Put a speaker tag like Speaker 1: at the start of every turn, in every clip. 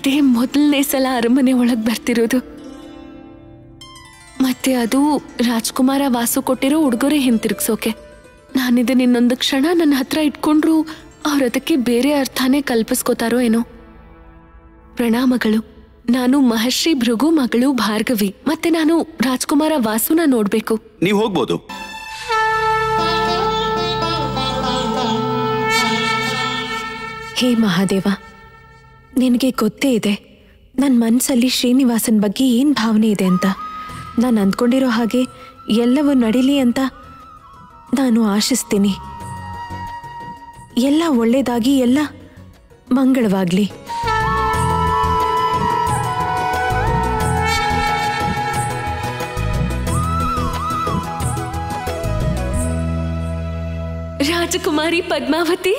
Speaker 1: ಇದೇ ಮೊದಲನೇ ಸಲ ಅರಮನೆ ಒಳಗ್ ಬರ್ತಿರೋದು. ಮತ್ತೆ ಅದು ರಾಜ್ಕುಮಾರ ವಾಸು ಕೊಟ್ಟಿರೋ ಉಡುಗೊರೆ ಹಿಂತಿರುಗ್ಸೋಕೆ. ನಾನಿದನ್ನ ಇನ್ನೊಂದು ಕ್ಷಣ ನನ್ನ ಹತ್ರ ಇಟ್ಕೊಂಡ್ರು ಅವ್ರ ಅದಕ್ಕೆ ಬೇರೆ ಅರ್ಥನೇ ಕಲ್ಪಿಸ್ಕೋತಾರೋ ಏನೋ. ಪ್ರಣಾಮಗಳು. ನಾನು ಮಹರ್ಷಿ ಭೃಗು ಮಗಳು ಭಾರ್ಗವಿ. ಮತ್ತೆ ನಾನು ರಾಜ್ಕುಮಾರ ವಾಸುನ ನೋಡ್ಬೇಕು.
Speaker 2: ನೀವು ಹೋಗ್ಬೋದು.
Speaker 3: ಹೇ ಮಹಾದೇವ, ನಿನಗೆ ಗೊತ್ತೇ ಇದೆ ನನ್ನ ಮನಸ್ಸಲ್ಲಿ ಶ್ರೀನಿವಾಸನ್ ಬಗ್ಗೆ ಏನು ಭಾವನೆ ಇದೆ ಅಂತ. ನಾನು ಅಂದ್ಕೊಂಡಿರೋ ಹಾಗೆ ಎಲ್ಲವೂ ನಡೀಲಿ ಅಂತ ನಾನು ಆಶಿಸ್ತೀನಿ. ಎಲ್ಲ ಒಳ್ಳೆಯದಾಗಿ, ಎಲ್ಲ ಮಂಗಳವಾಗಲಿ.
Speaker 1: ರಾಜಕುಮಾರಿ ಪದ್ಮಾವತಿ,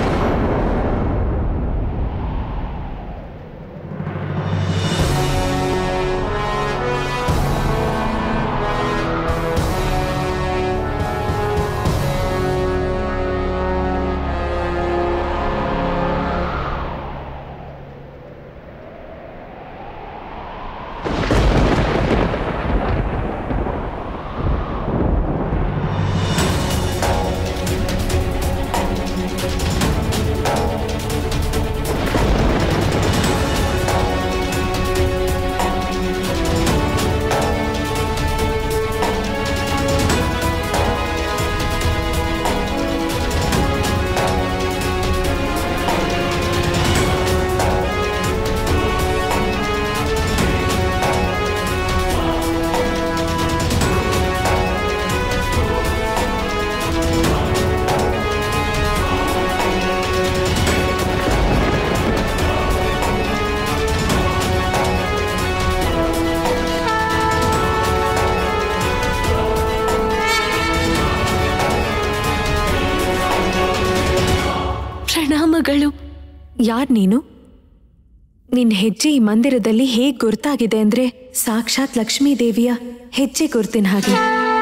Speaker 1: ಪ್ರಣಾಮಗಳು.
Speaker 3: ಯಾರ್ ನೀನು? ನಿನ್ನ ಹೆಜ್ಜೆ ಈ ಮಂದಿರದಲ್ಲಿ ಹೇಗೆ ಗುರ್ತಾಗಿದೆ ಅಂದ್ರೆ ಸಾಕ್ಷಾತ್ ಲಕ್ಷ್ಮೀ ದೇವಿಯ ಹೆಜ್ಜೆ ಗುರ್ತಿನ ಹಾಗೆ.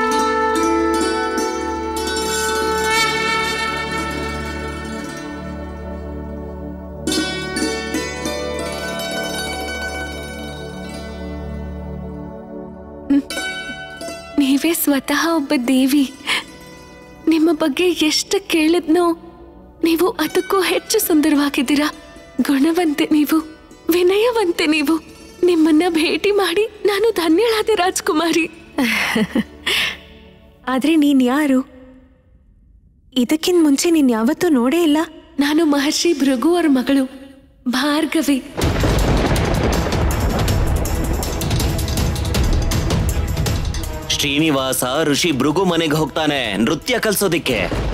Speaker 1: ನೀವೇ ಸ್ವತಃ ಒಬ್ಬ ದೇವಿ. ನಿಮ್ಮ ಬಗ್ಗೆ ಎಷ್ಟು ಕೇಳಿದ್ನೋ ನೀವು ಅದಕ್ಕೂ ಹೆಚ್ಚು ಸುಂದರವಾಗಿದ್ದೀರಾ. ಗುಣವಂತೆ ನೀವು, ವಿನಯವಂತೆ ನೀವು. ನಿಮ್ಮನ್ನ ಭೇಟಿ ಮಾಡಿ ನಾನು ಧನ್ಯಳಾದೆ ರಾಜ್ಕುಮಾರಿ.
Speaker 3: ಆದ್ರೆ ನೀನ್ ಯಾರು? ಇದಕ್ಕಿಂತ ಮುಂಚೆ ನೀನ್ ಯಾವತ್ತೂ ನೋಡೇ ಇಲ್ಲ.
Speaker 1: ನಾನು ಮಹರ್ಷಿ ಭೃಗು ಅವರ ಮಗಳು ಭಾರ್ಗವಿ.
Speaker 2: ಶ್ರೀನಿವಾಸ ಋಷಿ ಭೃಗು ಮನೆಗೆ ಹೋಗ್ತಾನೆ ನೃತ್ಯ ಕಲ್ಸೋದಿಕ್ಕೆ.